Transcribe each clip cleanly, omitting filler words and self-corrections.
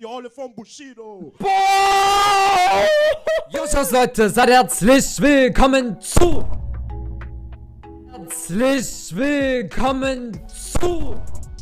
die Olle vom Bushido. Boah! Joschos Leute, seid herzlich willkommen zu... Herzlich willkommen zu...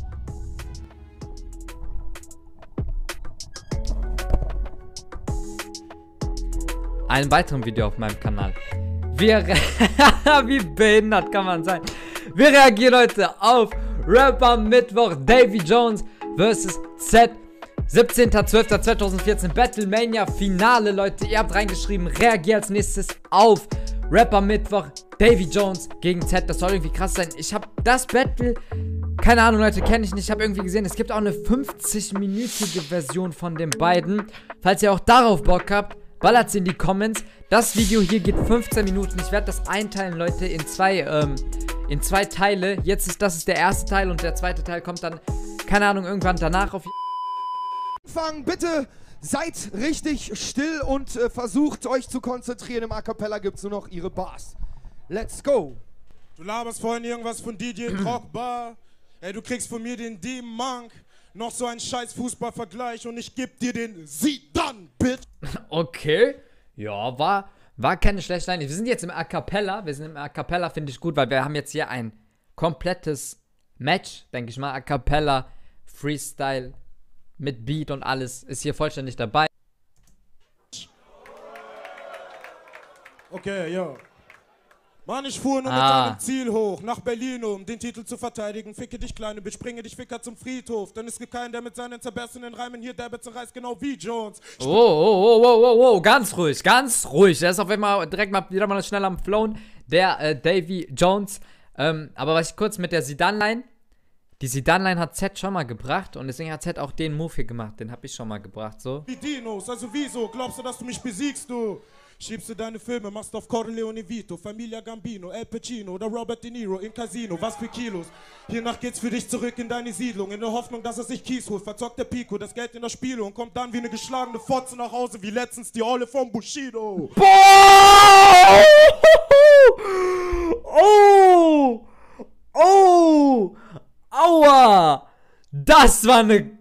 einem weiteren Video auf meinem Kanal. Wie behindert kann man sein? Wir reagieren heute auf Rapper Mittwoch Davy Jones vs. Z. 17.12.2014 Battlemania Finale, Leute. Ihr habt reingeschrieben, reagiert als nächstes auf Rapper Mittwoch Davy Jones gegen Z. Das soll irgendwie krass sein. Ich habe das Battle, keine Ahnung, Leute, kenne ich nicht. Ich habe irgendwie gesehen, es gibt auch eine 50-minütige Version von den beiden. Falls ihr auch darauf Bock habt, ballert sie in die Comments. Das Video hier geht 15 Minuten. Ich werde das einteilen, Leute, in zwei Teile. Das ist der erste Teil und der zweite Teil kommt dann, keine Ahnung, irgendwann danach auf... Bitte seid richtig still und versucht euch zu konzentrieren. Im A-Cappella gibt es nur noch ihre Bars. Let's go. Du laberst vorhin irgendwas von DJ Drogba. Ey, du kriegst von mir den D-Monk. Noch so ein scheiß Fußballvergleich und ich geb dir den Zidane, bitch. Okay. Ja, war keine schlechte Line. Wir sind jetzt im A-Cappella. Finde ich gut, weil wir haben jetzt hier ein komplettes Match, denke ich mal. A-Cappella, Freestyle, mit Beat und alles ist hier vollständig dabei. Okay, ja. Mann, ich fuhr nur mit einem Ziel hoch, nach Berlin, um den Titel zu verteidigen. Ficke dich, kleine Bitch, bringe dich Ficker zum Friedhof. Dann ist kein, der mit seinen zerbessenen Reimen hier derbe zerreißt, genau wie Jones. Oh, ganz ruhig, ganz ruhig. Der ist auf einmal direkt mal wieder mal schnell am Flown, der Davy Jones. Aber was ich kurz mit der Zidane-Line, die Zidane-Line hat Z schon mal gebracht und deswegen hat Z auch den Move hier gemacht, den habe ich schon mal gebracht, so. Wie Dinos, also wieso, glaubst du, dass du mich besiegst, du? Schiebst du deine Filme, machst auf Corleone Vito, Familia Gambino, El Pacino oder Robert De Niro im Casino, was für Kilos. Hiernach geht's für dich zurück in deine Siedlung, in der Hoffnung, dass er sich Kies holt, verzockt der Pico, das Geld in der Spiele und kommt dann wie eine geschlagene Fotze nach Hause, wie letztens die Olle vom Bushido. Boah! Oh! Aua! Das war eine...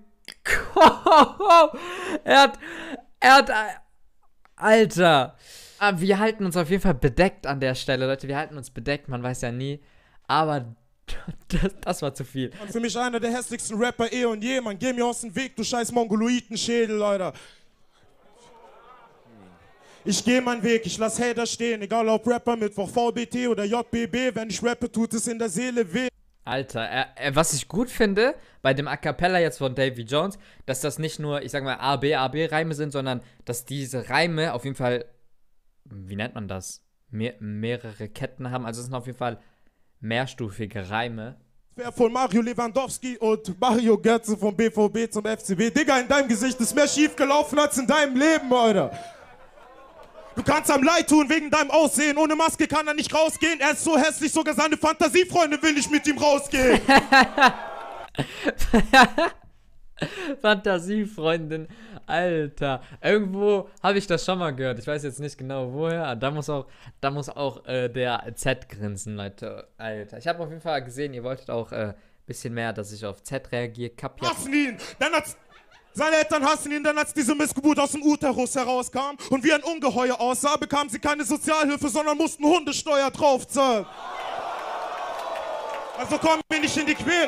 Er hat... Alter. Wir halten uns auf jeden Fall bedeckt an der Stelle, Leute. Wir halten uns bedeckt, man weiß ja nie. Aber das war zu viel. Und für mich einer der hässlichsten Rapper eh und je. Man, geh mir aus dem Weg, du scheiß Mongoloitenschädel, Leute. Ich geh meinen Weg, ich lass Hater stehen. Egal ob Rapper Mittwoch, VBT oder JBB. Wenn ich rappe, tut es in der Seele weh. Alter, was ich gut finde bei dem A-Cappella jetzt von Davy Jones, dass das nicht nur, ich sag mal, A-B-Reime sind, sondern dass diese Reime auf jeden Fall, wie nennt man das, mehrere Ketten haben. Also es sind auf jeden Fall mehrstufige Reime. Wer von Mario Lewandowski und Mario Götze vom BVB zum FCB. Digga, in deinem Gesicht ist mehr schief gelaufen als in deinem Leben, Alter. Du kannst am leid tun wegen deinem Aussehen. Ohne Maske kann er nicht rausgehen. Er ist so hässlich, sogar seine Fantasiefreunde will nicht mit ihm rausgehen. Fantasiefreundin, Alter. Irgendwo habe ich das schon mal gehört. Ich weiß jetzt nicht genau woher. Da muss auch der Z grinsen, Leute. Alter. Ich habe auf jeden Fall gesehen, ihr wolltet auch ein bisschen mehr, dass ich auf Z reagiere. Hassen ihn! Seine Eltern hassen ihn, dann als diese Missgeburt aus dem Uterus herauskam und wie ein Ungeheuer aussah, bekamen sie keine Sozialhilfe, sondern mussten Hundesteuer draufzahlen. Also kommen wir nicht in die Quere.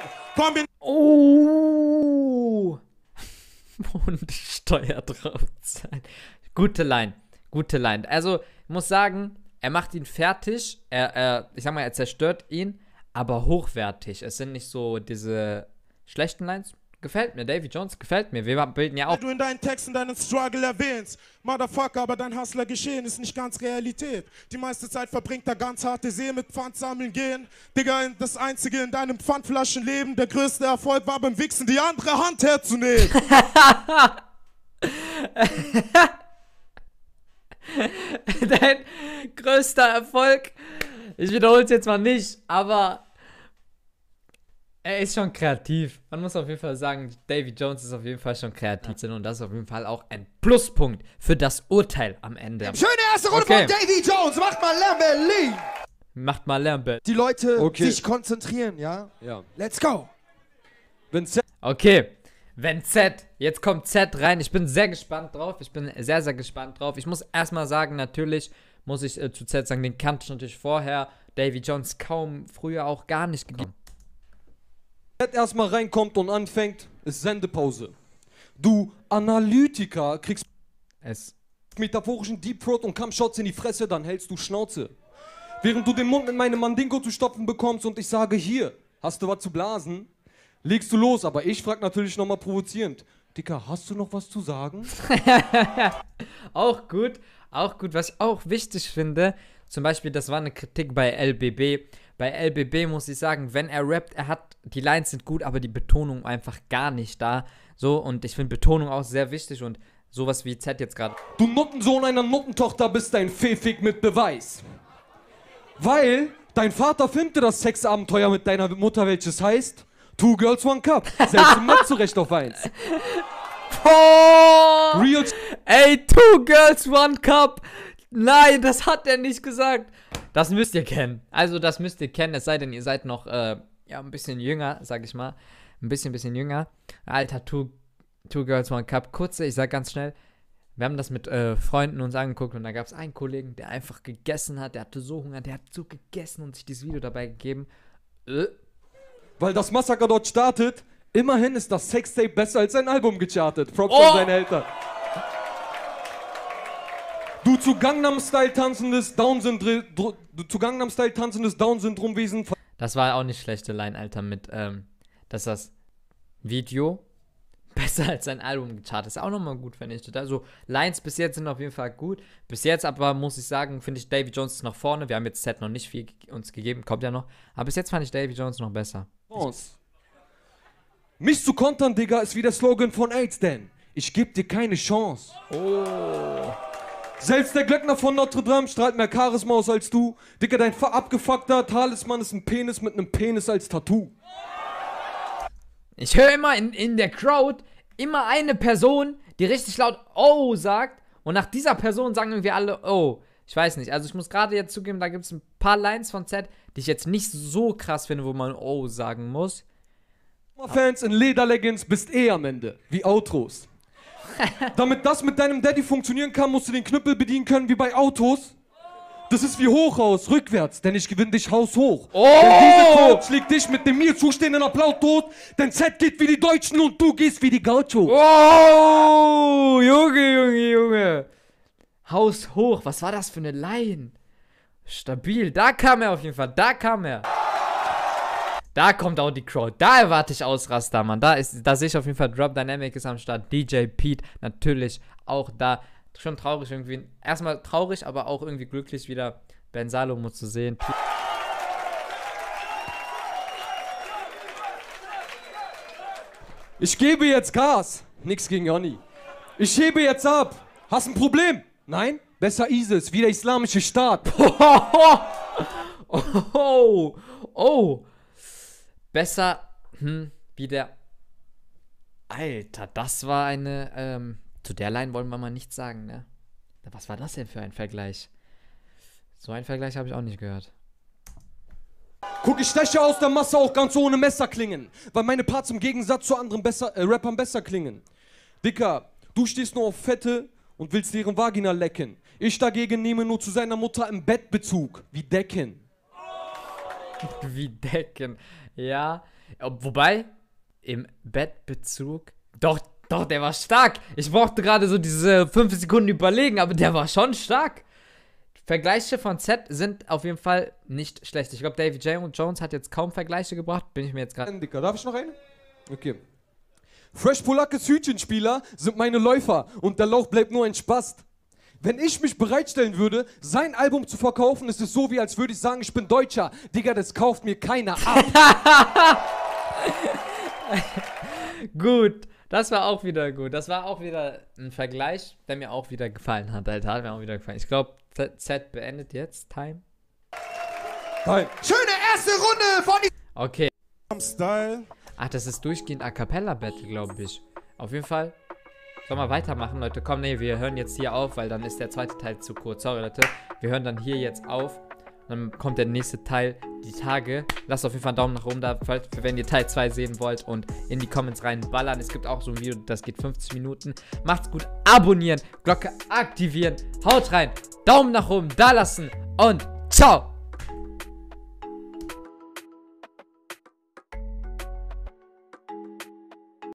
Oh! Hundesteuer draufzahlen. Gute Line. Also, ich muss sagen, er macht ihn fertig. Ich sag mal, er zerstört ihn, aber hochwertig. Es sind nicht so diese schlechten Lines. Gefällt mir, Davy Jones gefällt mir. Wir bilden ja auch. Du in deinen Texten deinen Struggle erwähnst. Motherfucker, aber dein Hustler-Geschehen ist nicht ganz Realität. Die meiste Zeit verbringt er ganz harte See mit Pfandsammeln gehen. Digga, das Einzige in deinem Pfandflaschenleben, der größte Erfolg war beim Wichsen, die andere Hand herzunehmen. Dein größter Erfolg, ich wiederhole es jetzt mal nicht, aber er ist schon kreativ. Man muss auf jeden Fall sagen, Davy Jones ist auf jeden Fall schon kreativ. Und das ist auf jeden Fall auch ein Pluspunkt für das Urteil am Ende. Schöne erste Runde von Davy Jones. Macht mal Lärm, Berlin. Macht mal Lärm, Berlin. Die Leute sich konzentrieren, ja? Ja. Let's go. Okay. wenn Z, jetzt kommt Z rein. Ich bin sehr gespannt drauf. Ich bin sehr, sehr gespannt drauf. Ich muss erstmal sagen, natürlich muss ich zu Z sagen, den kannte ich natürlich vorher. Davy Jones kaum, früher auch gar nicht gegeben. Z erstmal reinkommt und anfängt, ist Sendepause. Du Analytiker kriegst metaphorischen Deep Throat und Kampfshots in die Fresse, dann hältst du Schnauze. Während du den Mund mit meinem Mandingo zu stopfen bekommst und ich sage, hier, hast du was zu blasen, legst du los. Aber ich frag natürlich nochmal provozierend, Dicker, hast du noch was zu sagen? Auch gut, was ich auch wichtig finde, zum Beispiel, das war eine Kritik bei LBB. Bei LBB muss ich sagen, wenn er rappt, die Lines sind gut, aber die Betonung einfach gar nicht da. So, und ich finde Betonung auch sehr wichtig und sowas wie Z jetzt gerade. Du Nuttensohn einer Nuttentochter bist ein Pfeffig mit Beweis. Weil dein Vater filmte das Sexabenteuer mit deiner Mutter, welches heißt Two Girls, One Cup. Selbst im Netz zurecht auf 1. Oh! Real. Ey, Two Girls, One Cup. Nein, das hat er nicht gesagt. Das müsst ihr kennen. Also das müsst ihr kennen, es sei denn, ihr seid noch ja, ein bisschen jünger, sag ich mal. Ein bisschen jünger. Alter, Two Girls, One Cup. Kurze, ich sag ganz schnell. Wir haben das mit Freunden uns angeguckt und da gab es einen Kollegen, der einfach gegessen hat. Der hatte so Hunger, der hat so gegessen und sich dieses Video dabei gegeben. Weil das Massaker dort startet, immerhin ist das Sextape besser als sein Album gechartet. Props an seine Eltern. Du zu Gangnam Style tanzendes Down-Syndrom-Wesen. Das war auch nicht schlechte Line, Alter, mit, dass das Video besser als sein Album gechartet ist. Auch nochmal gut, finde ich. Also, Lines bis jetzt sind auf jeden Fall gut. Bis jetzt aber, muss ich sagen, finde ich, Davy Jones ist nach vorne. Wir haben jetzt Z noch nicht viel uns gegeben, kommt ja noch. Aber bis jetzt fand ich Davy Jones noch besser. Mich zu kontern, Digga, ist wie der Slogan von AIDS, denn ich geb dir keine Chance. Oh. Selbst der Glöckner von Notre Dame strahlt mehr Charisma aus als du. Digga, dein abgefuckter Talisman ist ein Penis mit einem Penis als Tattoo. Ich höre immer in der Crowd immer eine Person, die richtig laut Oh sagt. Und nach dieser Person sagen irgendwie alle Oh. Ich weiß nicht. Also ich muss gerade jetzt zugeben, da gibt es ein paar Lines von Z, die ich jetzt nicht so krass finde, wo man Oh sagen muss. Fans in Lederleggings bist am Ende. Wie Outros. Damit das mit deinem Daddy funktionieren kann, musst du den Knüppel bedienen können wie bei Autos. Das ist wie Hochhaus, rückwärts, denn ich gewinne dich haushoch. Oh! Denn diese Crowd schlägt dich mit dem mir zustehenden Applaus tot, denn Z geht wie die Deutschen und du gehst wie die Gaucho. Oh, Junge. Haus hoch, was war das für eine Line? Stabil, da kam er auf jeden Fall, Da kommt auch die Crowd. Da erwarte ich Ausraster, Mann. Da sehe ich auf jeden Fall, Drop Dynamic ist am Start. DJ Pete natürlich auch da. Schon traurig irgendwie. Erstmal traurig, aber auch irgendwie glücklich, wieder Ben Salomo zu sehen. Ich gebe jetzt Gas. Nix gegen Johnny. Ich hebe jetzt ab. Hast ein Problem? Nein? Besser ISIS, wie der islamische Staat. Oh. Besser, wie der... Alter, das war eine, zu der Line wollen wir mal nichts sagen, ne? Was war das denn für ein Vergleich? So einen Vergleich habe ich auch nicht gehört. Guck, ich steche aus der Masse auch ganz ohne Messer klingen, weil meine Parts im Gegensatz zu anderen Rappern besser klingen. Dicker, du stehst nur auf Fette und willst deren Vagina lecken. Ich dagegen nehme nur zu seiner Mutter im Bett Bezug, wie Decken. Wie Decken, ja. Wobei, im Bettbezug, doch, der war stark. Ich brauchte gerade so diese 5 Sekunden überlegen, aber der war schon stark. Vergleiche von Z sind auf jeden Fall nicht schlecht. Ich glaube, Davy Jones hat jetzt kaum Vergleiche gebracht. Bin ich mir jetzt gerade... Darf ich noch einen? Okay. Fresh Polakes Hütchenspieler sind meine Läufer und der Lauch bleibt nur ein Spast. Wenn ich mich bereitstellen würde, sein Album zu verkaufen, ist es so, wie als würde ich sagen, ich bin Deutscher. Digga, das kauft mir keiner ab. Gut, das war auch wieder gut. Das war auch wieder ein Vergleich, der mir auch wieder gefallen hat, Alter. Hat mir auch wieder gefallen. Ich glaube, Z beendet jetzt. Time. Schöne erste Runde von... Okay. Style. Ach, das ist durchgehend A Cappella Battle, glaube ich. Auf jeden Fall. Sollen wir weitermachen, Leute? Komm, nee, wir hören jetzt hier auf, weil dann ist der zweite Teil zu kurz. Sorry, Leute. Wir hören dann hier jetzt auf. Dann kommt der nächste Teil die Tage. Lasst auf jeden Fall einen Daumen nach oben da, wenn ihr Teil 2 sehen wollt. Und in die Comments reinballern. Es gibt auch so ein Video, das geht 50 Minuten. Macht's gut. Abonnieren. Glocke aktivieren. Haut rein. Daumen nach oben da lassen. Und ciao.